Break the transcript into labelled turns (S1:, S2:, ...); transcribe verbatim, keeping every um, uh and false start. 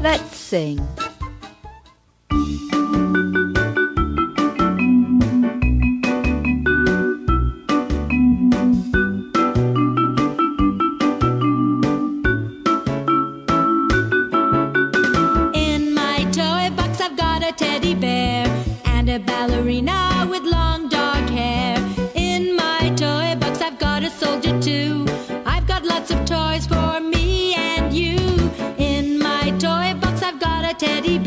S1: Let's sing.
S2: In my toy box I've got a teddy bear and a ballerina with long dark hair. In my toy box I've got a soldier too. I've got lots of toys for me and you. In my toy box I've got a teddy bear